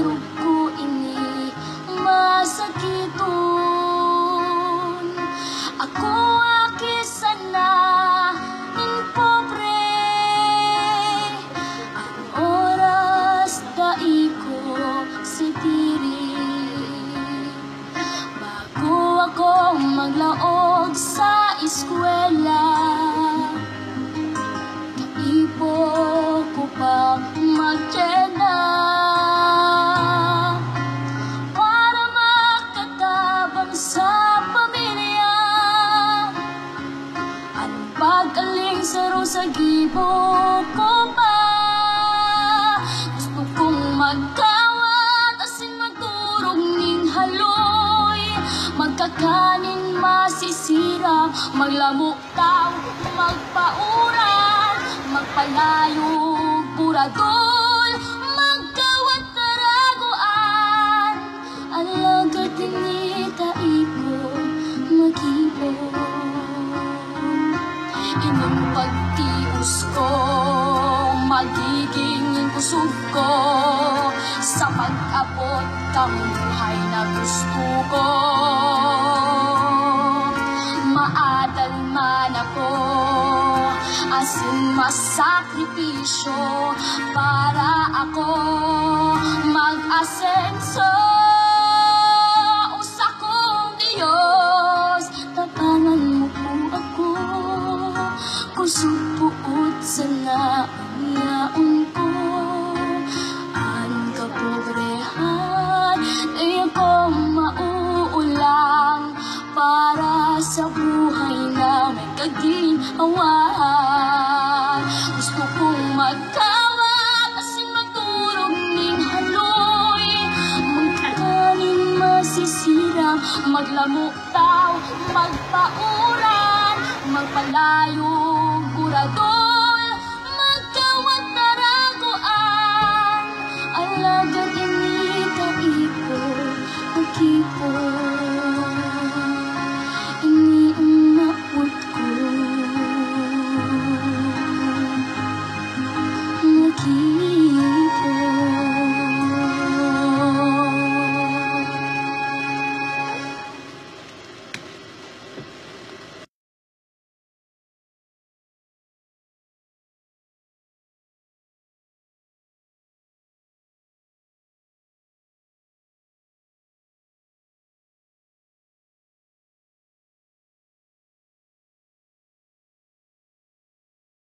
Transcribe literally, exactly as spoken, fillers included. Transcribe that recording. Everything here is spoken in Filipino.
Durog ko ini masakiton. Ako aki sana in pobre. Ang oras dai ko si diri. Bago ako maglaog sa eskwela, kaipo ko pa magkena para makatabang sa pamilya. Ang pag-aling saro sa gibo ko pa, gusto kong magkawat asin magturog ning haloy. Magkakanin masisira, maglamok tao, magpaurang, magpalayog buradol, magkawat taraguan. Alagad ni taipo magibo. Inyong pagtius ko, magiging kusog ko sa pag-abot kang buhay na gusto ko. Maadal man ako, asin masakripisyo para ako mag-asenso. Usa kong Diyos, tabangan mo po ako, kusog puot sa naunyaon ko. Ang kapobrehan, di ako mauulang para sa buhay na may kaginhawaan. Gusto kong magkawat asin magturog ning haloy. Magkakanin masisira, maglamok tao, magpaulan, magpalayog burador.